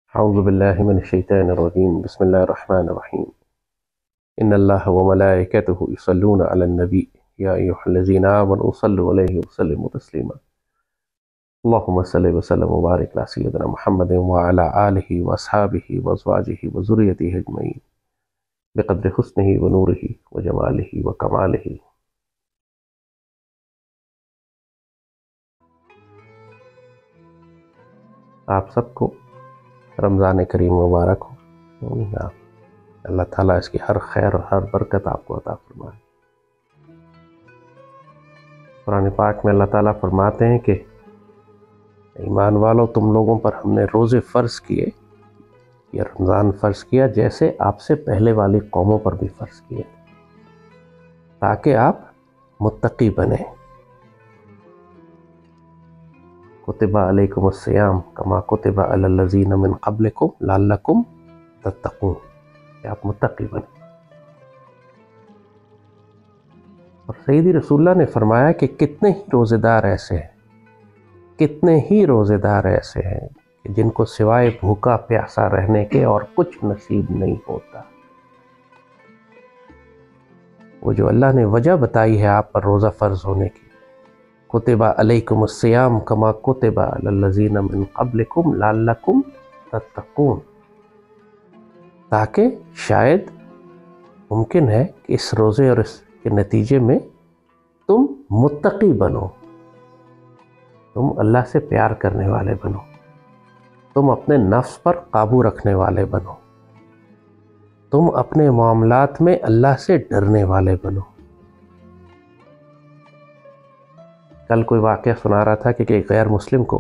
أعوذ بالله من الشيطان الرجيم بسم الله الرحمن الرحيم إن الله وملائكته يصلون على النبي يا أيها الذين آمنوا صلوا عليه وسلموا تسليما اللهم صل وسلم وبارك على سيدنا محمد وعلى آله وأصحابه وأزواجه وذريته أجمعين بقدر حسنه ونوره وجماله وكماله. آپ سب کو رمضان کریم مبارک ہو. اللہ تعالیٰ اس کی ہر خیر اور ہر برکت آپ کو عطا فرمائے. قرآن پاک میں اللہ تعالیٰ فرماتے ہیں کہ ایمان والو تم لوگوں پر ہم نے روزے فرض کیے، یہ رمضان فرض کیا جیسے آپ سے پہلے والی قوموں پر بھی فرض کیے تاکہ آپ متقی بنیں. کتب علیکم الصیام کما کتب علی الذین من قبلکم لعلکم تتقون، کہ آپ متقی بنیں. اور سیدی رسول اللہ نے فرمایا کہ کتنے ہی روزے دار ایسے ہیں کہ جن کو سوائے بھوکا پیاسا رہنے کے اور کچھ نصیب نہیں ہوتا. وہ جو اللہ نے وجہ بتائی ہے آپ پر روزہ فرض ہونے کی، کتب علیکم الصیام کما کتب علی الذین من قبلکم لعلکم تتقون، تاکہ شاید ممکن ہے کہ اس روزے اور اس کے نتیجے میں تم متقی بنو، تم اللہ سے پیار کرنے والے بنو، تم اپنے نفس پر قابو رکھنے والے بنو، تم اپنے معاملات میں اللہ سے ڈرنے والے بنو. کل کوئی واقعہ سنا رہا تھا کہ ایک غیر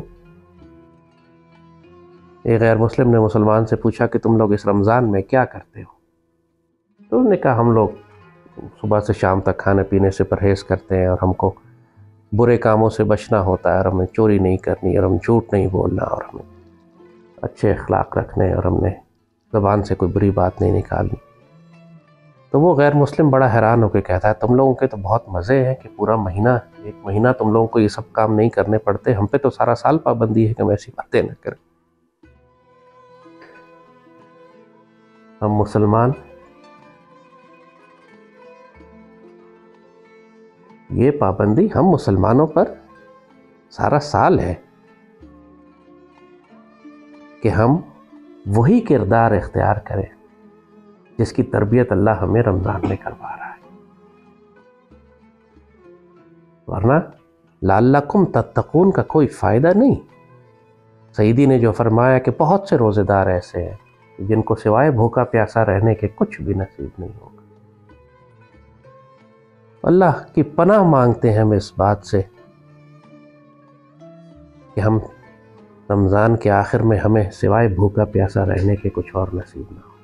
مسلم نے مسلمان سے پوچھا کہ تم لوگ اس رمضان میں کیا کرتے ہو؟ تو انہوں نے کہا ہم لوگ صبح سے شام تک کھانے پینے سے پرہیز کرتے ہیں، اور ہم کو برے کاموں سے بچنا ہوتا ہے، اور ہمیں چوری نہیں کرنی، اور ہم جھوٹ نہیں بولنا، اور ہمیں اچھے اخلاق رکھنے، اور ہم نے زبان سے کوئی بری بات نہیں نکالنی. تو وہ غیر مسلم بڑا حیران ہو کے کہتا ہے تم لوگوں کے تو بہت مزے ہیں کہ پورا ایک مہینہ تم لوگوں کو یہ سب کام نہیں کرنے پڑتے، ہم پہ تو سارا سال پابندی ہے کہ ہم ایسی باتیں نہ کریں. ہم مسلمان یہ پابندی ہم مسلمانوں پر سارا سال ہے کہ ہم وہی کردار اختیار کریں جس کی تربیت اللہ ہمیں رمضان میں کروا رہا ہے. ورنہ لعلکم تتقون کا کوئی فائدہ نہیں. سیدی نے جو فرمایا کہ بہت سے روزے دار ایسے ہیں جن کو سوائے بھوکا پیاسا رہنے کے کچھ بھی نصیب نہیں ہوگا. اللہ کی پناہ مانگتے ہیں ہم اس بات سے کہ ہم رمضان کے آخر میں ہمیں سوائے بھوکا پیاسا رہنے کے کچھ اور نصیب نہ ہو.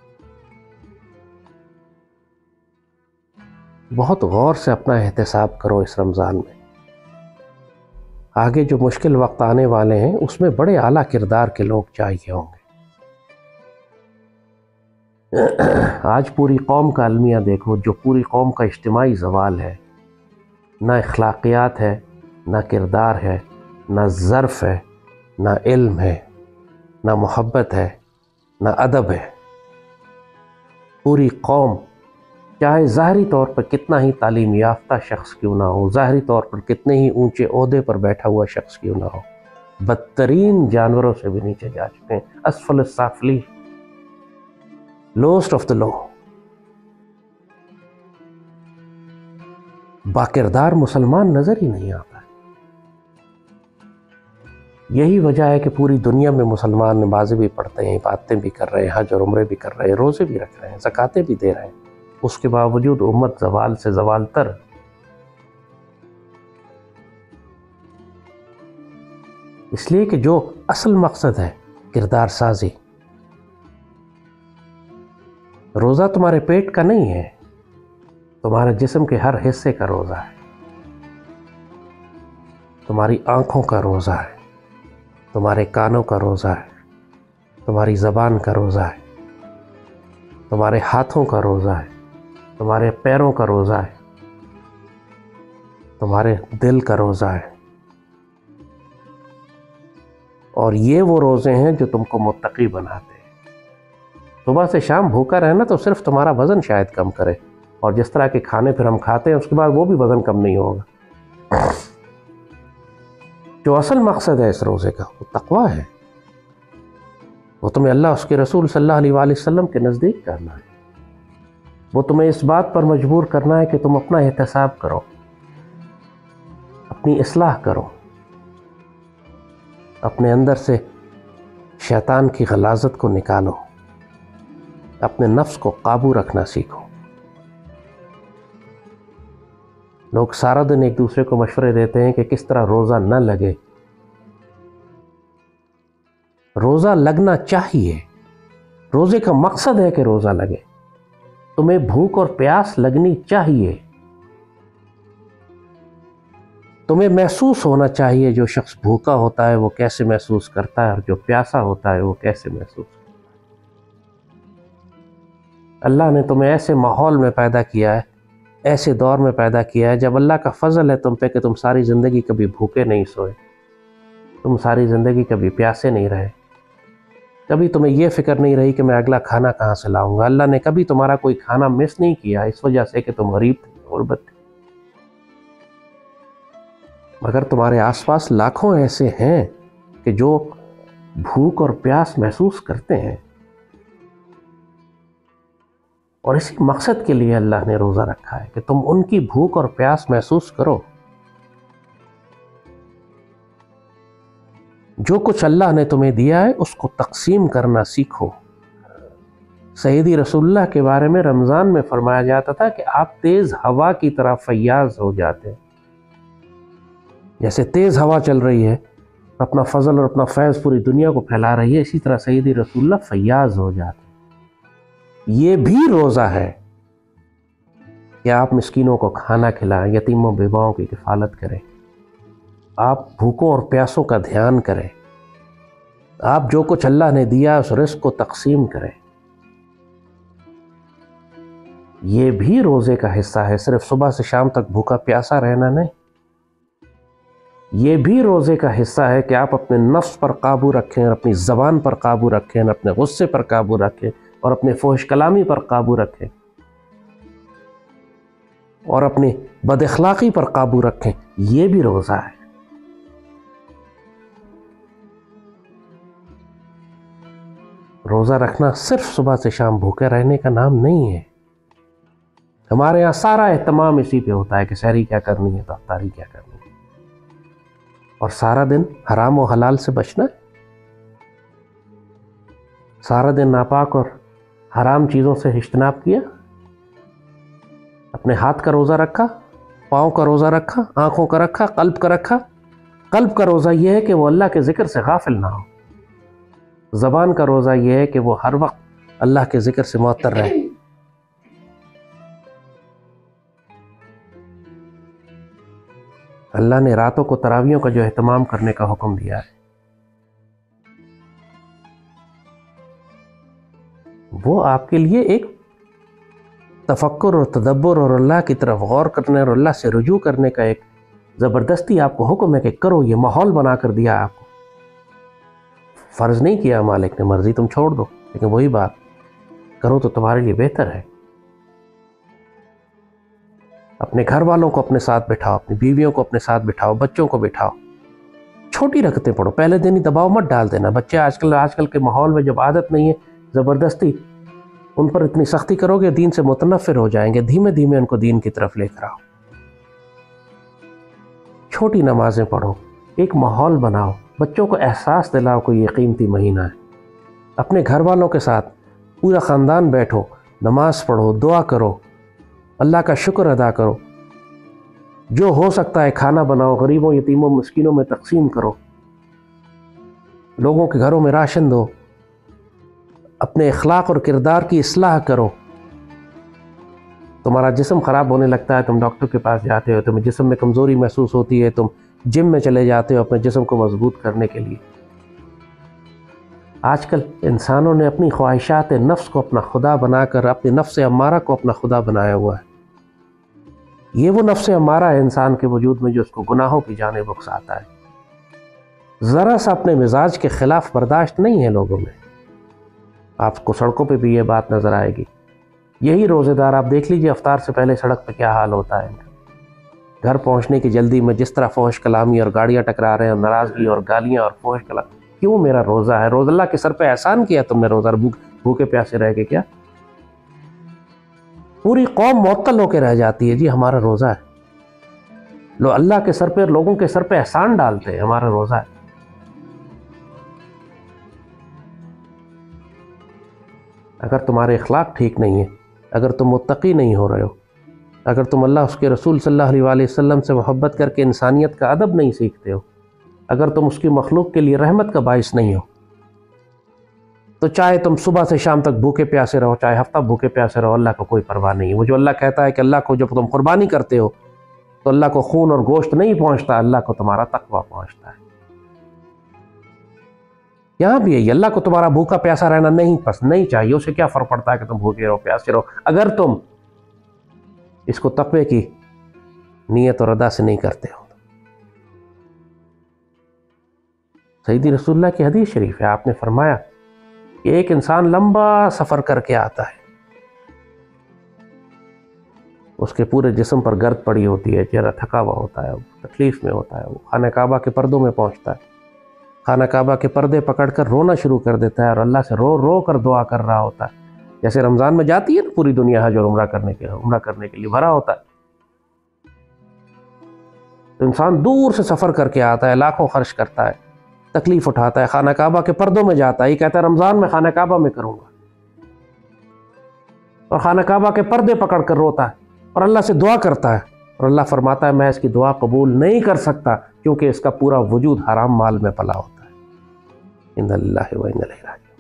بہت غور سے اپنا احتساب کرو اس رمضان میں. آگے جو مشکل وقت آنے والے ہیں اس میں بڑے اعلیٰ کردار کے لوگ چاہیے ہوں گے. آج پوری قوم کا المیہ دیکھو، جو پوری قوم کا اجتماعی زوال ہے. نہ اخلاقیات ہے، نہ کردار ہے، نہ ظرف ہے، نہ علم ہے، نہ محبت ہے، نہ ادب ہے. پوری قوم چاہے ظاہری طور پر کتنا ہی تعلیم یافتہ شخص کیوں نہ ہو، ظاہری طور پر کتنے ہی اونچے عہدے پر بیٹھا ہوا شخص کیوں نہ ہو، بدترین جانوروں سے بھی نیچے جا چکے ہیں. اسفل السافلی، لوسٹ آف دا لو. باکردار مسلمان نظر ہی نہیں آتا. یہی وجہ ہے کہ پوری دنیا میں مسلمان نمازیں بھی پڑھتے ہیں، عبادتیں بھی کر رہے ہیں، حج اور عمرے بھی کر رہے ہیں، روزے بھی رکھ رہے ہیں، زکاتیں بھی دے رہے ہیں. اس کے باوجود امت زوال سے زوال تر. اس لیے کہ جو اصل مقصد ہے کردار سازی. روزہ تمہارے پیٹ کا نہیں ہے، تمہارے جسم کے ہر حصے کا روزہ ہے. تمہاری آنکھوں کا روزہ ہے، تمہارے کانوں کا روزہ ہے، تمہاری زبان کا روزہ ہے، تمہارے ہاتھوں کا روزہ ہے، تمہارے پیروں کا روزہ ہے، تمہارے دل کا روزہ ہے. اور یہ وہ روزے ہیں جو تم کو متقی بناتے ہیں۔ صبح سے شام بھوکا رہنا تو صرف تمہارا وزن شاید کم کرے، اور جس طرح کے کھانے پھر ہم کھاتے ہیں اس کے بعد وہ بھی وزن کم نہیں ہوگا۔ جو اصل مقصد ہے اس روزے کا وہ تقویٰ ہے، وہ تمہیں اللہ اس کے رسول صلی اللہ علیہ وآلہ وسلم کے نزدیک کرنا ہے، وہ تمہیں اس بات پر مجبور کرنا ہے کہ تم اپنا احتساب کرو، اپنی اصلاح کرو، اپنے اندر سے شیطان کی غلاظت کو نکالو، اپنے نفس کو قابو رکھنا سیکھو۔ لوگ سارا دن ایک دوسرے کو مشورے دیتے ہیں کہ کس طرح روزہ نہ لگے۔ روزہ لگنا چاہیے، روزے کا مقصد ہے کہ روزہ لگے، تمہیں بھوک اور پیاس لگنی چاہیے، تمہیں محسوس ہونا چاہیے جو شخص بھوکا ہوتا ہے وہ کیسے محسوس کرتا ہے اور جو پیاسا ہوتا ہے وہ کیسے محسوس کرتا ہے۔ اللہ نے تمہیں ایسے ماحول میں پیدا کیا ہے، ایسے دور میں پیدا کیا ہے جب اللہ کا فضل ہے تم پہ کہ تم ساری زندگی کبھی بھوکے نہیں سوئے، تم ساری زندگی کبھی پیاسے نہیں رہے، کبھی تمہیں یہ فکر نہیں رہی کہ میں اگلا کھانا کہاں سے لاؤں گا۔ اللہ نے کبھی تمہارا کوئی کھانا مس نہیں کیا اس وجہ سے کہ تم غریب تھے، غربت تھے۔ مگر تمہارے آس پاس لاکھوں ایسے ہیں کہ جو بھوک اور پیاس محسوس کرتے ہیں، اور اسی مقصد کے لیے اللہ نے روزہ رکھا ہے کہ تم ان کی بھوک اور پیاس محسوس کرو۔ جو کچھ اللہ نے تمہیں دیا ہے اس کو تقسیم کرنا سیکھو۔ سیدی رسول اللہ کے بارے میں رمضان میں فرمایا جاتا تھا کہ آپ تیز ہوا کی طرح فیاض ہو جاتے ہیں۔ جیسے تیز ہوا چل رہی ہے، اپنا فضل اور اپنا فیض پوری دنیا کو پھیلا رہی ہے، اسی طرح سیدی رسول اللہ فیاض ہو جاتے ہیں۔ یہ بھی روزہ ہے کہ آپ مسکینوں کو کھانا کھلائیں، یتیموں بیواؤں کی کفالت کریں، آپ بھوکوں اور پیاسوں کا دھیان کریں، آپ جو کچھ اللہ نے دیا اس رزق کو تقسیم کریں۔ یہ بھی روزے کا حصہ ہے، صرف صبح سے شام تک بھوکا پیاسا رہنا نہیں۔ یہ بھی روزے کا حصہ ہے کہ آپ اپنے نفس پر قابو رکھیں، اور اپنی زبان پر قابو رکھیں، اپنے غصے پر قابو رکھیں، اور اپنے فحش کلامی پر قابو رکھیں، اور اپنی بد اخلاقی پر قابو رکھیں۔ یہ بھی روزہ ہے۔ روزہ رکھنا صرف صبح سے شام بھوکے رہنے کا نام نہیں ہے۔ ہمارے یہاں سارا اہتمام اسی پہ ہوتا ہے کہ سحری کیا کرنی ہے تو افطاری کیا کرنی ہے، اور سارا دن حرام و حلال سے بچنا ہے، سارا دن ناپاک اور حرام چیزوں سے اجتناب کیا، اپنے ہاتھ کا روزہ رکھا، پاؤں کا روزہ رکھا، آنکھوں کا رکھا، قلب کا رکھا۔ قلب کا روزہ یہ ہے کہ وہ اللہ کے ذکر سے غافل نہ ہو، زبان کا روزہ یہ ہے کہ وہ ہر وقت اللہ کے ذکر سے معطر رہے۔ اللہ نے راتوں کو تراویحوں کا جو اہتمام کرنے کا حکم دیا ہے، وہ آپ کے لیے ایک تفکر اور تدبر اور اللہ کی طرف غور کرنے اور اللہ سے رجوع کرنے کا ایک زبردستی آپ کو حکم ہے کہ کرو۔ یہ ماحول بنا کر دیا آپ کو، فرض نہیں کیا مالک نے، مرضی تم چھوڑ دو، لیکن وہی بات کرو تو تمہارے لیے بہتر ہے۔ اپنے گھر والوں کو اپنے ساتھ بٹھاؤ، اپنی بیویوں کو اپنے ساتھ بٹھاؤ، بچوں کو بٹھاؤ، چھوٹی رکعتیں پڑھو، پہلے دن ہی دباؤ مت ڈال دینا۔ بچے آج کل کے ماحول میں جب عادت نہیں ہے، زبردستی ان پر اتنی سختی کرو گے دین سے متنفر ہو جائیں گے۔ دھیمے دھیمے ان کو دین کی طرف لے کر آؤ، چھوٹی نمازیں پڑھو، ایک ماحول بناؤ، بچوں کو احساس دلاؤ کہ یہ قیمتی مہینہ ہے۔ اپنے گھر والوں کے ساتھ پورا خاندان بیٹھو، نماز پڑھو، دعا کرو، اللہ کا شکر ادا کرو، جو ہو سکتا ہے کھانا بناؤ، غریبوں یتیموں مسکینوں میں تقسیم کرو، لوگوں کے گھروں میں راشن دو، اپنے اخلاق اور کردار کی اصلاح کرو۔ تمہارا جسم خراب ہونے لگتا ہے، تم ڈاکٹر کے پاس جاتے ہو، تمہیں جسم میں کمزوری محسوس ہوتی ہے، تم جم میں چلے جاتے ہو اپنے جسم کو مضبوط کرنے کے لیے۔ آج کل انسانوں نے اپنی خواہشات نفس کو اپنا خدا بنا کر اپنے نفس امارہ کو اپنا خدا بنایا ہوا ہے۔ یہ وہ نفس امارہ ہے انسان کے وجود میں جو اس کو گناہوں کی جانب اکساتا ہے۔ ذرا سا اپنے مزاج کے خلاف برداشت نہیں ہے لوگوں میں. آپ کو سڑکوں پہ بھی یہ بات نظر آئے گی. یہی روزے دار آپ دیکھ لیجئے افطار سے پہلے سڑک پہ کیا حال ہوتا ہے. گھر پہنچنے کی جلدی میں جس طرح فحش کلامی اور گاڑیاں ٹکرا رہے ہیں اور ناراضگی اور گالیاں اور فحش کلام. کیوں؟ میرا روزہ ہے. روز اللہ کے سر پہ احسان کیا تم نے روزہ بھوکے پیاسے رہ کے. کیا پوری قوم معطل ہو کے رہ جاتی ہے جی ہمارا روزہ ہے. لو اللہ کے سر پہ لوگوں کے سر پہ احسان ڈالتے ہیں ہمارا روزہ ہے. اگر تمہارے اخلاق ٹھیک نہیں ہے، اگر تم متقی نہیں ہو رہے ہو، اگر تم اللہ اس کے رسول صلی اللہ علیہ وسلم سے محبت کر کے انسانیت کا ادب نہیں سیکھتے ہو، اگر تم اس کی مخلوق کے لیے رحمت کا باعث نہیں ہو، تو چاہے تم صبح سے شام تک بھوکے پیاسے رہو، چاہے ہفتہ بھوکے پیاسے رہو، اللہ کو کوئی پرواہ نہیں ہے. وہ جو اللہ کہتا ہے کہ اللہ کو جب تم قربانی کرتے ہو تو اللہ کو خون اور گوشت نہیں پہنچتا، اللہ کو تمہارا تقویٰ پہنچتا ہے. یہاں بھی ہے، اللہ کو تمہارا بھوکا پیاسا رہنا نہیں چاہیے. اسے کیا فرق پڑتا ہے کہ تم بھوکے رہو پیاسے رہو اگر تم اس کو تقوی کی نیت اور ادا سے نہیں کرتے ہو. سیدی رسول اللہ کی حدیث شریف ہے، آپ نے فرمایا کہ ایک انسان لمبا سفر کر کے آتا ہے، اس کے پورے جسم پر گرد پڑی ہوتی ہے، چہرہ تھکا ہوا ہوتا ہے، وہ تکلیف میں ہوتا ہے. وہ خانہ کعبہ کے پردوں میں پہنچتا ہے، خانہ کعبہ کے پردے پکڑ کر رونا شروع کر دیتا ہے اور اللہ سے رو رو کر دعا کر رہا ہوتا ہے. جیسے رمضان میں جاتی ہے نا پوری دنیا حج اور عمرہ کرنے کے لیے بھرا ہوتا ہے. تو انسان دور سے سفر کر کے آتا ہے، لاکھوں خرچ کرتا ہے، تکلیف اٹھاتا ہے، خانہ کعبہ کے پردوں میں جاتا ہے. یہ کہتا ہے رمضان میں خانہ کعبہ میں کروں گا، اور خانہ کعبہ کے پردے پکڑ کر روتا ہے اور اللہ سے دعا کرتا ہے. اور اللہ فرماتا ہے میں اس کی دعا قبول نہیں کر سکتا کیونکہ اس کا پورا وجود حرام مال میں پلا ہوتا ہے. انا للہ و انا الیہ راجعون.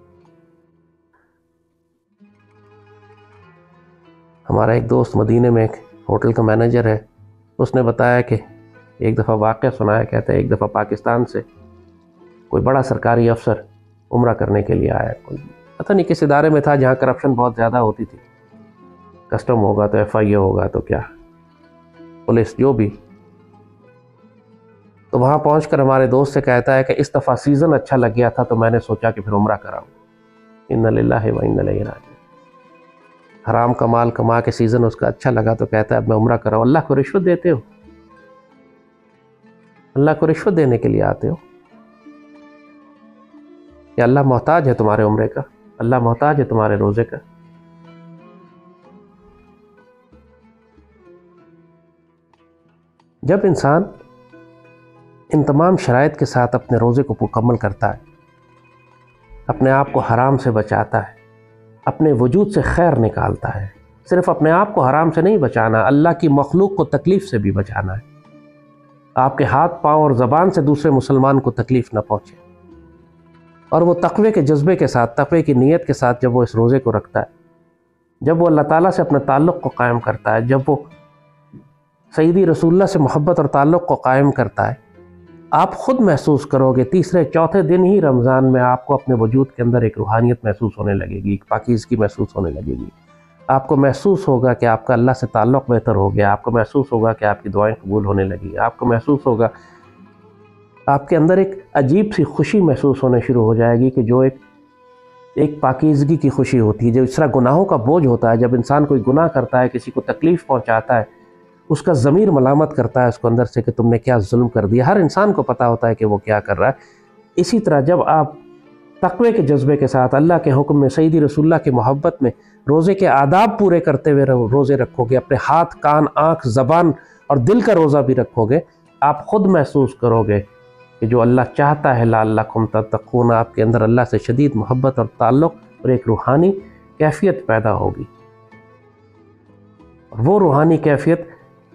ہمارا ایک دوست مدینے میں ایک ہوٹل کا مینیجر ہے، اس نے بتایا کہ ایک دفعہ واقعہ سنایا. کہتے ہیں ایک دفعہ پاکستان سے کوئی بڑا سرکاری افسر عمرہ کرنے کے لیے آیا. کوئی پتہ نہیں کس ادارے میں تھا جہاں کرپشن بہت زیادہ ہوتی تھی. کسٹم ہوگا تو ایف آئی اے ہوگا تو کیا پولیس جو بھی. تو وہاں پہنچ کر ہمارے دوست سے کہتا ہے کہ اس دفعہ سیزن اچھا لگ گیا تھا تو میں نے سوچا کہ پھر عمرہ کراؤں. انا للہ و انا الیہ راجعون. حرام کا مال کما کے سیزن اس کا اچھا لگا تو کہتا ہے اب میں عمرہ کراؤں. اللہ کو رشوت دیتے ہو، اللہ کو رشوت دینے کے لیے آتے ہو. کہ اللہ محتاج ہے تمہارے عمرے کا، اللہ محتاج ہے تمہارے روزے کا. جب انسان ان تمام شرائط کے ساتھ اپنے روزے کو مکمل کرتا ہے، اپنے آپ کو حرام سے بچاتا ہے، اپنے وجود سے خیر نکالتا ہے. صرف اپنے آپ کو حرام سے نہیں بچانا، اللہ کی مخلوق کو تکلیف سے بھی بچانا ہے. آپ کے ہاتھ پاؤں اور زبان سے دوسرے مسلمان کو تکلیف نہ پہنچے. اور وہ تقوی کے جذبے کے ساتھ، تقوی کی نیت کے ساتھ جب وہ اس روزے کو رکھتا ہے، جب وہ اللہ تعالیٰ سے اپنے تعلق کو قائم کرتا ہے، جب وہ سیدی رسول اللہ سے محبت اور تعلق کو قائم کرتا ہے، آپ خود محسوس کرو گے تیسرے چوتھے دن ہی رمضان میں آپ کو اپنے وجود کے اندر ایک روحانیت محسوس ہونے لگے گی، ایک پاکیزگی محسوس ہونے لگے گی. آپ کو محسوس ہوگا کہ آپ کا اللہ سے تعلق بہتر ہو گیا. آپ کو محسوس ہوگا کہ آپ کی دعائیں قبول ہونے لگی. آپ کو محسوس ہوگا، آپ کے اندر ایک عجیب سی خوشی محسوس ہونے شروع ہو جائے گی کہ جو ایک پاکیزگی کی خوشی ہوتی ہے. جو اس طرح گناہوں کا بوجھ ہوتا ہے، جب انسان کوئی گناہ کرتا ہے، کسی کو تکلیف پہنچاتا ہے، اس کا ضمیر ملامت کرتا ہے اس کو اندر سے کہ تم نے کیا ظلم کر دیا. ہر انسان کو پتہ ہوتا ہے کہ وہ کیا کر رہا ہے. اسی طرح جب آپ تقوی کے جذبے کے ساتھ اللہ کے حکم میں، سیدی رسول اللہ کی محبت میں روزے کے آداب پورے کرتے ہوئے روزے رکھو گے، اپنے ہاتھ، کان، آنکھ، زبان اور دل کا روزہ بھی رکھو گے، آپ خود محسوس کرو گے کہ جو اللہ چاہتا ہے لعلکم تتقون، آپ کے اندر اللہ سے شدید محبت اور تعلق اور ایک روحانی کیفیت پیدا ہوگی. اور وہ روحانی کیفیت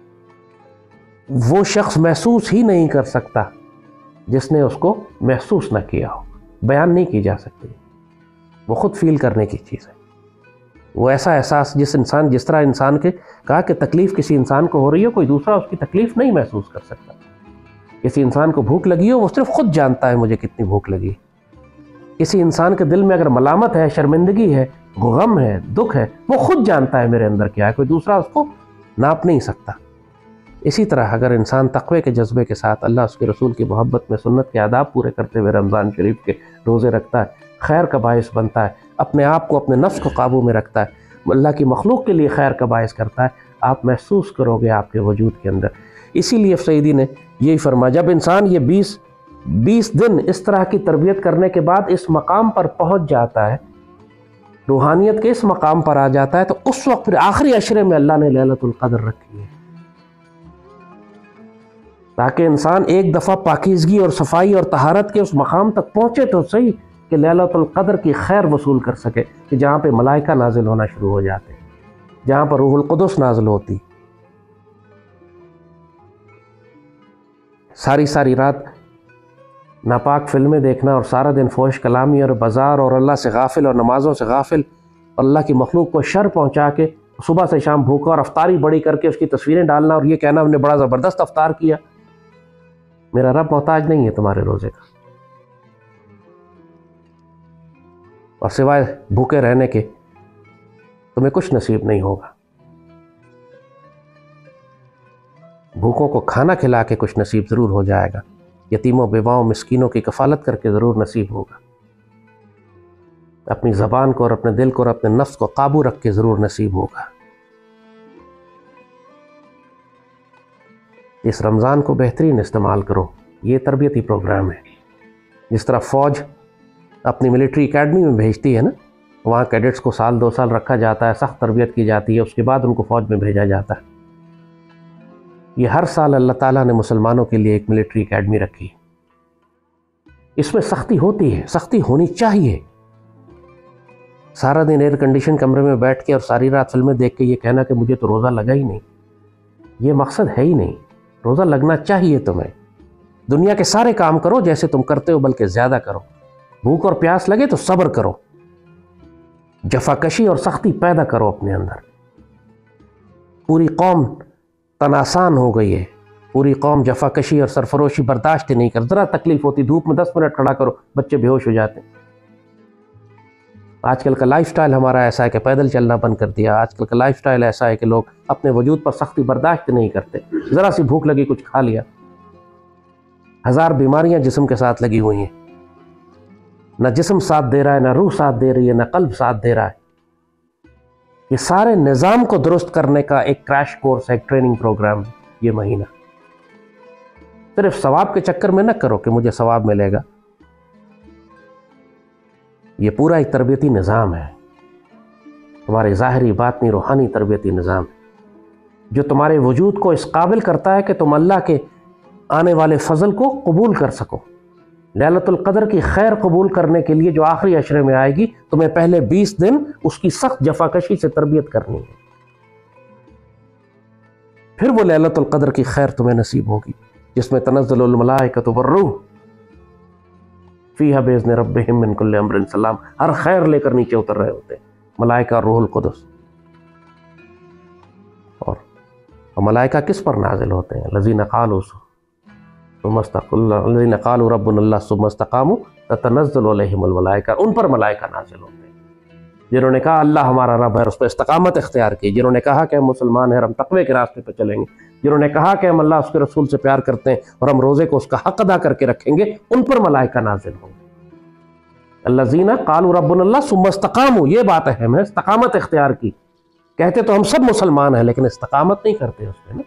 وہ شخص محسوس ہی نہیں کر سکتا جس نے اس کو محسوس نہ کیا ہو. بیان نہیں کی جا سکتی، وہ خود فیل کرنے کی چیز ہے. وہ ایسا احساس جس طرح انسان کے کہا کہ تکلیف کسی انسان کو ہو رہی ہو، کوئی دوسرا اس کی تکلیف نہیں محسوس کر سکتا. کسی انسان کو بھوک لگی ہو، وہ صرف خود جانتا ہے مجھے کتنی بھوک لگی. کسی انسان کے دل میں اگر ملامت ہے، شرمندگی ہے، غم ہے، دکھ ہے، وہ خود جانتا ہے میرے اندر کیا ہے، کوئی دوسرا اس کو ناپ نہیں سکتا. اسی طرح اگر انسان تقوی کے جذبے کے ساتھ اللہ اس کے رسول کی محبت میں سنت کے آداب پورے کرتے ہوئے رمضان شریف کے روزے رکھتا ہے، خیر کا باعث بنتا ہے، اپنے آپ کو اپنے نفس کو قابو میں رکھتا ہے، اللہ کی مخلوق کے لیے خیر کا باعث کرتا ہے، آپ محسوس کرو گے آپ کے وجود کے اندر۔ اسی لیے سعیدی نے یہی فرمایا، جب انسان یہ 20 دن اس طرح کی تربیت کرنے کے بعد اس مقام پر پہنچ جاتا ہے، روحانیت کے اس مقام پر آ جاتا ہے، تو اس وقت پھر آخری عشرے میں اللہ نے لیلۃ القدر رکھی ہے، تاکہ انسان ایک دفعہ پاکیزگی اور صفائی اور طہارت کے اس مقام تک پہنچے تو صحیح کہ لیلۃ القدر کی خیر وصول کر سکے، کہ جہاں پہ ملائکہ نازل ہونا شروع ہو جاتے، جہاں پر روح القدس نازل ہوتی، ساری رات ناپاک فلمیں دیکھنا اور سارا دن فحش کلامی اور بازار اور اللہ سے غافل اور نمازوں سے غافل، اللہ کی مخلوق کو شر پہنچا کے صبح سے شام بھوکا اور افطاری بڑی کر کے اس کی تصویریں ڈالنا اور یہ کہنا ہم نے بڑا زبردست افطار کیا۔ میرا رب محتاج نہیں ہے تمہارے روزے کا، اور سوائے بھوکے رہنے کے تمہیں کچھ نصیب نہیں ہوگا۔ بھوکوں کو کھانا کھلا کے کچھ نصیب ضرور ہو جائے گا، یتیموں بیواؤں مسکینوں کی کفالت کر کے ضرور نصیب ہوگا، اپنی زبان کو اور اپنے دل کو اور اپنے نفس کو قابو رکھ کے ضرور نصیب ہوگا۔ اس رمضان کو بہترین استعمال کرو، یہ تربیتی پروگرام ہے۔ جس طرح فوج اپنی ملٹری اکیڈمی میں بھیجتی ہے نا، وہاں کیڈٹس کو 2 سال رکھا جاتا ہے، سخت تربیت کی جاتی ہے، اس کے بعد ان کو فوج میں بھیجا جاتا ہے۔ یہ ہر سال اللہ تعالیٰ نے مسلمانوں کے لیے ایک ملٹری اکیڈمی رکھی، اس میں سختی ہوتی ہے، سختی ہونی چاہیے۔ سارا دن ایئر کنڈیشن کمرے میں بیٹھ کے اور ساری رات فلمیں دیکھ کے یہ کہنا کہ مجھے تو روزہ لگا ہی نہیں، یہ مقصد ہے ہی نہیں۔ روزہ لگنا چاہیے تمہیں، دنیا کے سارے کام کرو جیسے تم کرتے ہو، بلکہ زیادہ کرو، بھوک اور پیاس لگے تو صبر کرو، جفاکشی اور سختی پیدا کرو اپنے اندر۔ پوری قوم تناسان ہو گئی ہے، پوری قوم جفاکشی اور سرفروشی برداشت نہیں کر، ذرا تکلیف ہوتی دھوپ میں 10 منٹ کھڑا کرو بچے بے ہوش ہو جاتے ہیں۔ آج کل کا لائف سٹائل ہمارا ایسا ہے کہ پیدل چلنا بند کر دیا، آج کل کا لائف سٹائل ایسا ہے کہ لوگ اپنے وجود پر سختی برداشت نہیں کرتے، ذرا سی بھوک لگی کچھ کھا لیا، 1000 بیماریاں جسم کے ساتھ لگی ہوئی ہیں، نہ جسم ساتھ دے رہا ہے، نہ روح ساتھ دے رہی ہے، نہ قلب ساتھ دے رہا ہے۔ یہ سارے نظام کو درست کرنے کا ایک کریش کورس ہے، ایک ٹریننگ پروگرام ہے یہ مہینہ۔ صرف ثواب کے چکر میں نہ کرو کہ مجھے ثواب ملے گا، یہ پورا ایک تربیتی نظام ہے، تمہارے ظاہری باطنی روحانی تربیتی نظام ہے، جو تمہارے وجود کو اس قابل کرتا ہے کہ تم اللہ کے آنے والے فضل کو قبول کر سکو۔ لیلۃ القدر کی خیر قبول کرنے کے لیے جو آخری عشرے میں آئے گی، تمہیں پہلے 20 دن اس کی سخت جفاکشی سے تربیت کرنی ہے، پھر وہ لیلۃ القدر کی خیر تمہیں نصیب ہوگی، جس میں تنزل الملائکۃ والروح فیہا باذن ربہم من کل امر سلام، ہر خیر لے کر نیچے اتر رہے ہوتے ہیں ملائکہ اور روح القدس۔ اور ملائکہ کس پر نازل ہوتے ہیں؟ الذین قالوا ربنا اللہ ثم استقاموا تتنزل علیہم الملائکہ، ان پر ملائکہ نازل ہوتے ہیں جنہوں نے کہا اللہ ہمارا رب ہے اور اس پہ استقامت اختیار کی، جنہوں نے کہا کہ ہم مسلمان ہیں اور ہم تقوی کے راستے پہ چلیں گے، جنہوں نے کہا کہ ہم اللہ اس کے رسول سے پیار کرتے ہیں اور ہم روزے کو اس کا حق ادا کر کے رکھیں گے، ان پر ملائکہ نازل ہوں گے۔ الذین قالوا ربنا اللہ ثم استقاموا، یہ بات اہم ہے، استقامت اختیار کی۔ کہتے تو ہم سب مسلمان ہیں لیکن استقامت نہیں کرتے اس پہ نا۔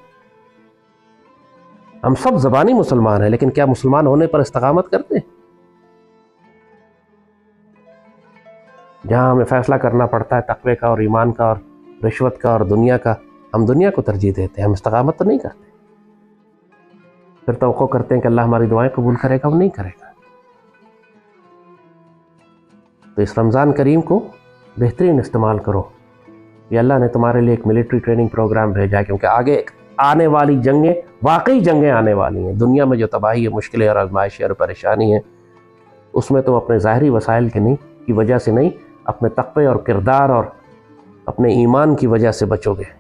ہم سب زبانی مسلمان ہیں لیکن کیا مسلمان ہونے پر استقامت کرتے ہیں؟ جہاں ہمیں فیصلہ کرنا پڑتا ہے تقوی کا اور ایمان کا اور رشوت کا اور دنیا کا، ہم دنیا کو ترجیح دیتے ہیں، ہم استقامت تو نہیں کرتے، پھر توقع کرتے ہیں کہ اللہ ہماری دعائیں قبول کرے گا، وہ نہیں کرے گا۔ تو اس رمضان کریم کو بہترین استعمال کرو، یہ اللہ نے تمہارے لیے ایک ملٹری ٹریننگ پروگرام بھیجا ہے، کیونکہ آگے آنے والی جنگیں، واقعی جنگیں آنے والی ہیں، دنیا میں جو تباہی ہے، مشکلیں اور آزمائشیں اور پریشانی ہیں، اس میں تم اپنے ظاہری وسائل کی وجہ سے نہیں، اپنے تقوی اور کردار اور اپنے ایمان کی وجہ سے بچو گے۔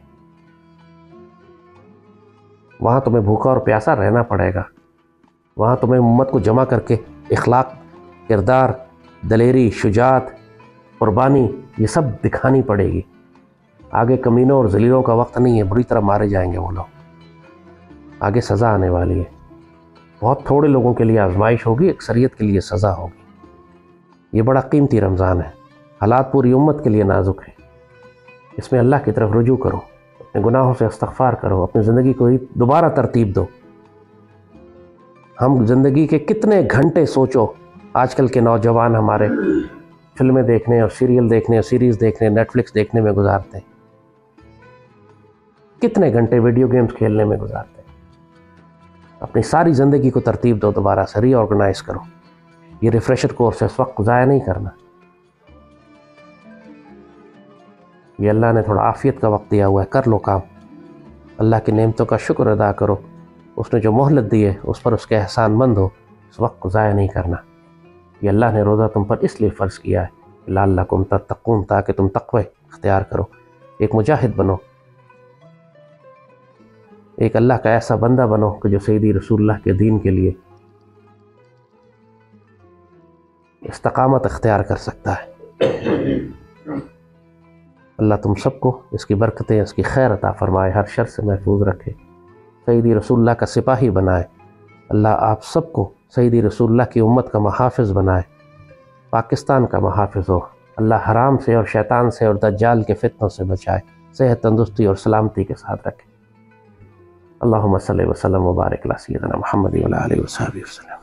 وہاں تمہیں بھوکا اور پیاسا رہنا پڑے گا، وہاں تمہیں امت کو جمع کر کے اخلاق، کردار، دلیری، شجاعت، قربانی، یہ سب دکھانی پڑے گی۔ آگے کمینوں اور ذلیلوں کا وقت نہیں ہے، بری طرح مارے جائیں گے وہ لوگ۔ آگے سزا آنے والی ہے. بہت تھوڑے لوگوں کے لیے آزمائش ہوگی، اکثریت کے لیے سزا ہوگی. یہ بڑا قیمتی رمضان ہے. حالات پوری امت کے لیے نازک ہیں. اس میں اللہ کی طرف رجوع کرو، اپنے گناہوں سے استغفار کرو، اپنی زندگی کو دوبارہ ترتیب دو. ہم زندگی کے کتنے گھنٹے سوچو، آج کل کے نوجوان ہمارے فلمیں دیکھنے اور سیریل دیکھنے اور سیریز دیکھنے، نیٹ فلکس دیکھنے میں گزارتے ہیں. کتنے گھنٹے ویڈیو گیمز کھیلنے میں گزارتے ہیں. اپنی ساری زندگی کو ترتیب دو، دوبارہ سے ری آرگنائز کرو. یہ ریفریشر کورس ہے، اس وقت ضائع نہیں کرنا. یہ اللہ نے تھوڑا عافیت کا وقت دیا ہوا ہے، کر لو کام. اللہ کی نعمتوں کا شکر ادا کرو. اس نے جو مہلت دی ہے اس پر اس کے احسان مند ہو. اس وقت کو ضائع نہیں کرنا. یہ اللہ نے روزہ تم پر اس لیے فرض کیا ہے لعلکم تتقون، تاکہ تم تقوی اختیار کرو، ایک مجاہد بنو، ایک اللہ کا ایسا بندہ بنو کہ جو سیدی رسول اللہ کے دین کے لیے استقامت اختیار کر سکتا ہے. اللہ تم سب کو اس کی برکتیں، اس کی خیر عطا فرمائے، ہر شر سے محفوظ رکھے، سیدی رسول اللہ کا سپاہی بنائے. اللہ آپ سب کو سیدی رسول اللہ کی امت کا محافظ بنائے، پاکستان کا محافظ ہو. اللہ حرام سے اور شیطان سے اور دجال کے فتنوں سے بچائے، صحت تندرستی اور سلامتی کے ساتھ رکھے. اللہم صلی وسلم وبارک علی سیدنا محمد وعلی آلہ وصحبہ وسلم.